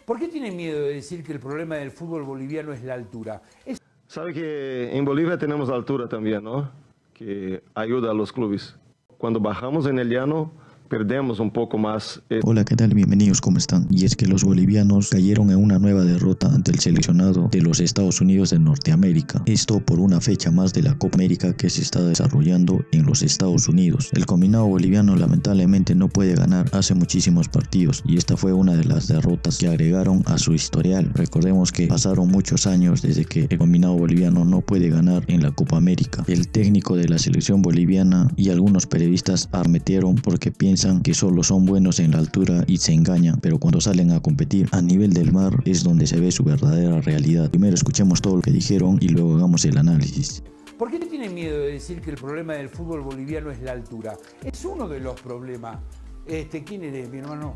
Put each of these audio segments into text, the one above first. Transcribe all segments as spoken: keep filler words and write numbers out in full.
¿Por qué tiene miedo de decir que el problema del fútbol boliviano es la altura? Es... Sabe que en Bolivia tenemos altura también, ¿no? Que ayuda a los clubes. Cuando bajamos en el llano, perdemos un poco más. Hola, ¿qué tal? Bienvenidos, ¿cómo están? Y es que los bolivianos cayeron en una nueva derrota ante el seleccionado de los Estados Unidos de Norteamérica. Esto por una fecha más de la Copa América que se está desarrollando en los Estados Unidos. El combinado boliviano lamentablemente no puede ganar hace muchísimos partidos y esta fue una de las derrotas que agregaron a su historial. Recordemos que pasaron muchos años desde que el combinado boliviano no puede ganar en la Copa América. El técnico de la selección boliviana y algunos periodistas arremetieron porque piensan que solo son buenos en la altura y se engañan, pero cuando salen a competir a nivel del mar es donde se ve su verdadera realidad. Primero escuchemos todo lo que dijeron y luego hagamos el análisis. ¿Por qué tiene miedo de decir que el problema del fútbol boliviano es la altura? Es uno de los problemas. Este, ¿Quién eres, mi hermano?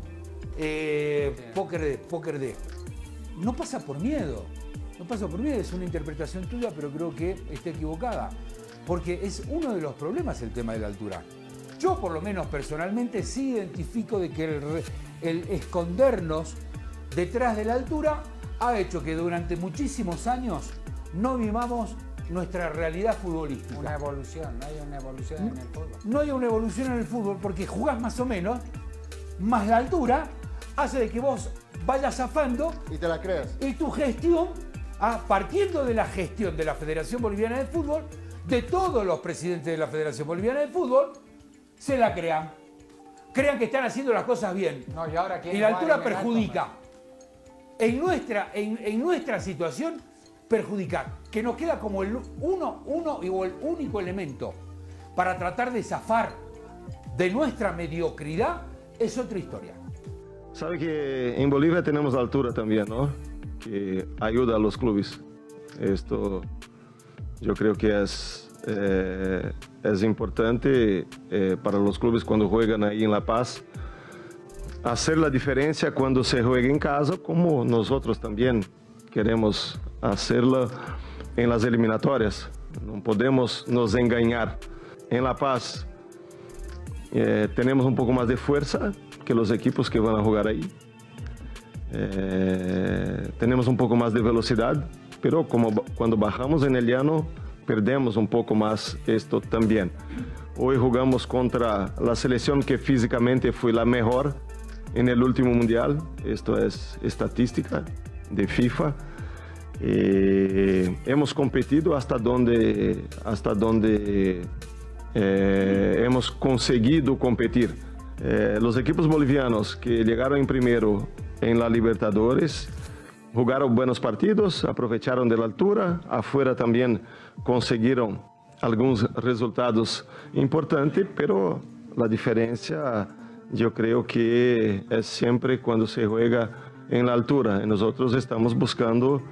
Eh, Póker D, Póker D. No pasa por miedo, no pasa por miedo, es una interpretación tuya, pero creo que está equivocada. Porque es uno de los problemas el tema de la altura. Yo, por lo menos personalmente, sí identifico de que el, el escondernos detrás de la altura ha hecho que durante muchísimos años no vivamos nuestra realidad futbolística. Una evolución, no hay una evolución en el fútbol. No hay una evolución en el fútbol porque jugás más o menos, más la altura hace de que vos vayas zafando y te la creas. Y tu gestión, ah, partiendo de la gestión de la Federación Boliviana de Fútbol, de todos los presidentes de la Federación Boliviana de Fútbol, se la crean. Crean que están haciendo las cosas bien. No, y ahora y la altura perjudica. En nuestra, en, en nuestra situación, perjudica. Que nos queda como el uno, uno o el único elemento para tratar de zafar de nuestra mediocridad es otra historia. Sabe que en Bolivia tenemos altura también, ¿no? Que ayuda a los clubes. Esto yo creo que es... Eh, es importante eh, para los clubes cuando juegan ahí en La Paz hacer la diferencia cuando se juega en casa, como nosotros también queremos hacerla en las eliminatorias. No podemos nos engañar. En La Paz eh, tenemos un poco más de fuerza que los equipos que van a jugar ahí. Eh, tenemos un poco más de velocidad, pero como cuando bajamos en el llano perdemos un poco más esto también. Hoy jugamos contra la selección que físicamente fue la mejor en el último mundial. Esto es estadística de FIFA. Eh, hemos competido hasta donde, hasta donde eh, hemos conseguido competir. Eh, los equipos bolivianos que llegaron en primero en la Libertadores jugaron buenos partidos, aprovecharon de la altura, afuera también consiguieron algunos resultados importantes, pero la diferencia yo creo que es siempre cuando se juega en la altura. Nosotros estamos buscando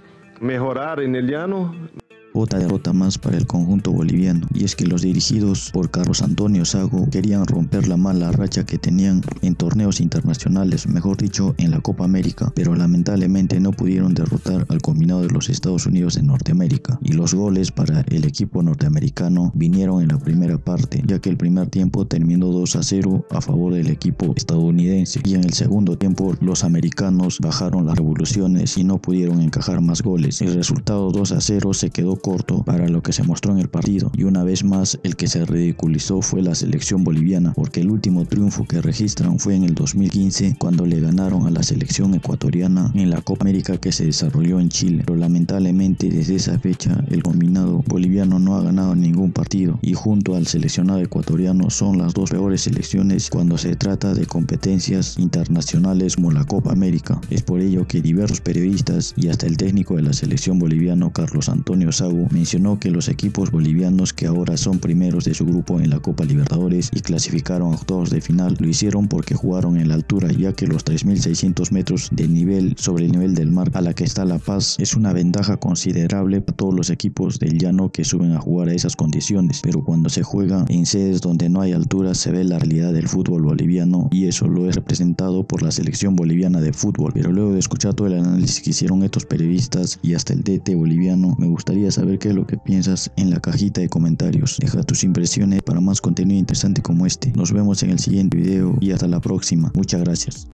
mejorar en el llano. Otra derrota más para el conjunto boliviano, y es que los dirigidos por Carlos Antonio Sago querían romper la mala racha que tenían en torneos internacionales, mejor dicho en la Copa América, pero lamentablemente no pudieron derrotar al combinado de los Estados Unidos de Norteamérica, y los goles para el equipo norteamericano vinieron en la primera parte, ya que el primer tiempo terminó dos a cero a favor del equipo estadounidense, y en el segundo tiempo los americanos bajaron las revoluciones y no pudieron encajar más goles. El resultado dos a cero se quedó corto para lo que se mostró en el partido, y una vez más el que se ridiculizó fue la selección boliviana, porque el último triunfo que registran fue en el dos mil quince cuando le ganaron a la selección ecuatoriana en la Copa América que se desarrolló en Chile, pero lamentablemente desde esa fecha el combinado boliviano no ha ganado ningún partido, y junto al seleccionado ecuatoriano son las dos peores selecciones cuando se trata de competencias internacionales como la Copa América. Es por ello que diversos periodistas y hasta el técnico de la selección boliviano, Carlos Antonio Sago, mencionó que los equipos bolivianos que ahora son primeros de su grupo en la Copa Libertadores y clasificaron a octavos de final lo hicieron porque jugaron en la altura, ya que los tres mil seiscientos metros de nivel sobre el nivel del mar a la que está La Paz es una ventaja considerable para todos los equipos del llano que suben a jugar a esas condiciones, pero cuando se juega en sedes donde no hay altura se ve la realidad del fútbol boliviano, y eso lo es representado por la selección boliviana de fútbol. Pero luego de escuchar todo el análisis que hicieron estos periodistas y hasta el D T boliviano, me gustaría saber saber qué es lo que piensas en la cajita de comentarios. Deja tus impresiones para más contenido interesante como este. Nos vemos en el siguiente video y hasta la próxima. Muchas gracias.